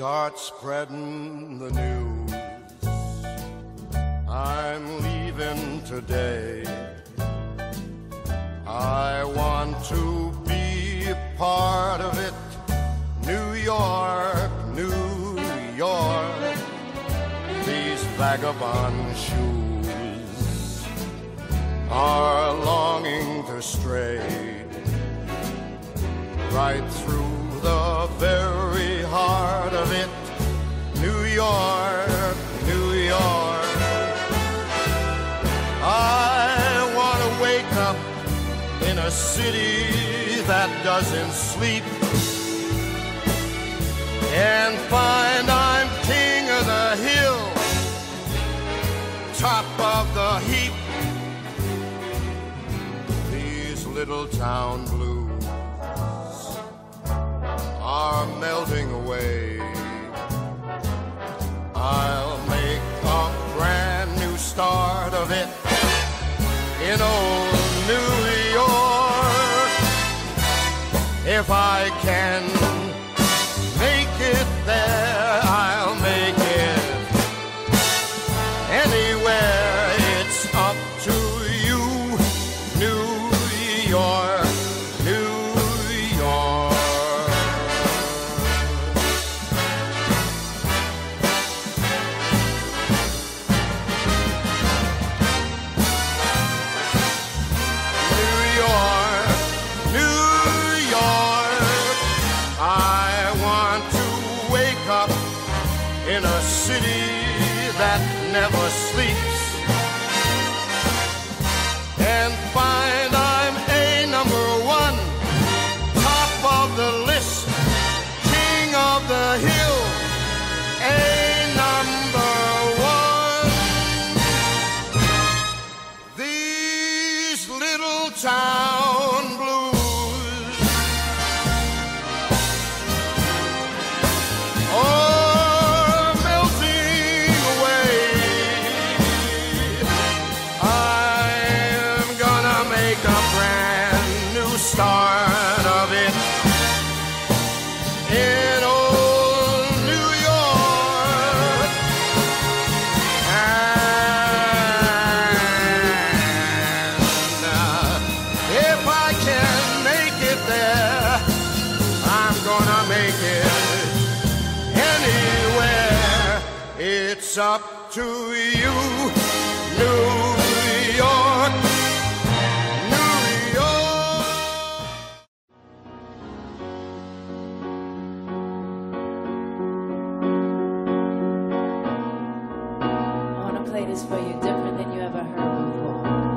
start spreading the news. I'm leaving today. I want to be a part of it. New York, New York, these vagabond shoes are longing to stray right through the very heart of it. New York, New York. I want to wake up in a city that doesn't sleep and find I'm king of the hill, top of the heap. These little town blues are melting away. I'll make a brand new start of it in old New York. If I can make it there, I'll make it anywhere. It's up to you, New York, New York. In a city that never sleeps and find I'm a #1, top of the list, king of the hill, a #1. These little town blues start of it in old New York. And if I can make it there, I'm gonna make it anywhere. It's up to you, New York. Play this for you different than you ever heard before.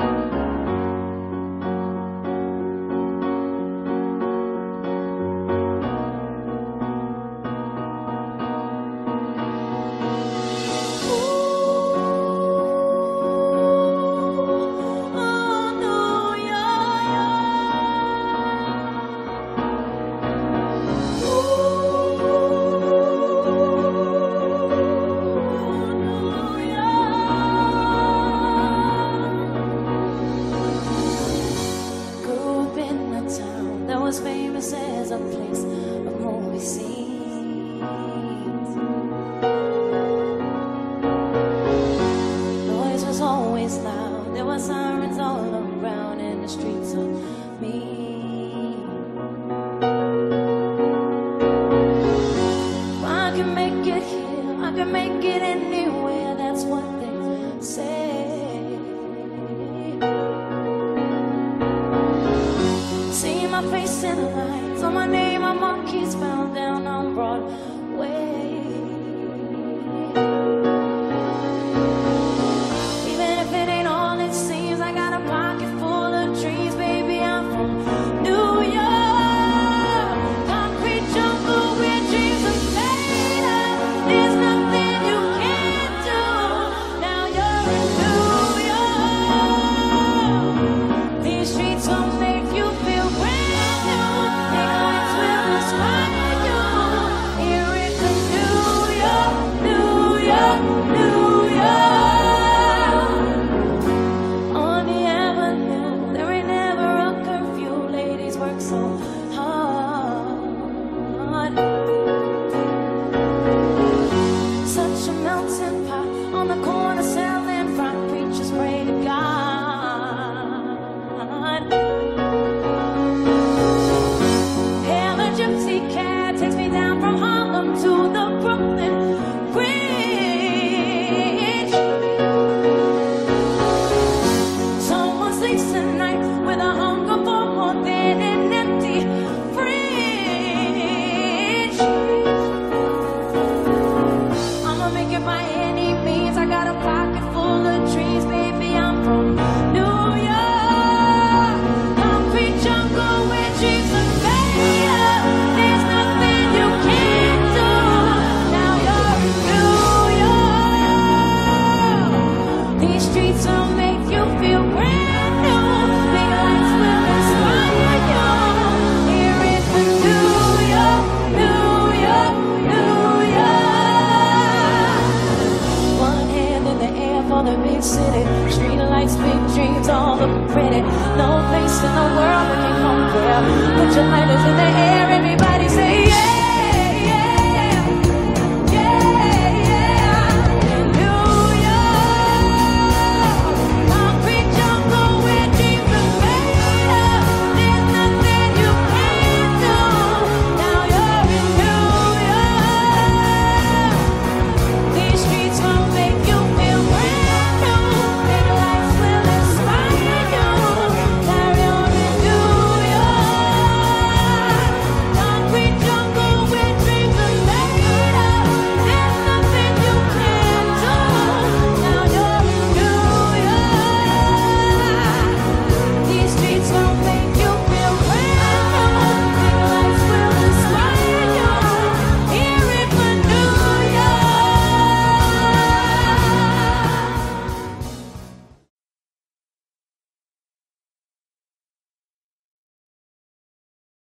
Was famous as a place of movie scenes. Noise was always loud. There were sirens all around in the streets of me. I can make it here, I can make it anywhere. That's what they say. See my face in the lights, on my name, my marquees found down on Broadway. Even if it ain't all it seems, I got a pocket full of dreams, baby. I'm from New York, concrete jungle where dreams are made of. There's nothing you can't do. Now you're in New York. These streets will make you feel brand new. Big lights will inspire you. Here taxi cab takes me down from Harlem to the Brooklyn Bridge. Someone sleeps tonight with a hunger for more than an empty fridge. I'ma make it by any means. I got a pocket full of dreams, baby. I'm from New York, concrete jungle where dreams are made. There's nothing you can't do. Now you're New York. These streets will make you feel brand new. Big lights will inspire you. Here is the New York, New York, New York. One hand in the air for the big city. Street lights, big dreams, all the credit. No place in the world that can compare. Put your lighters in the air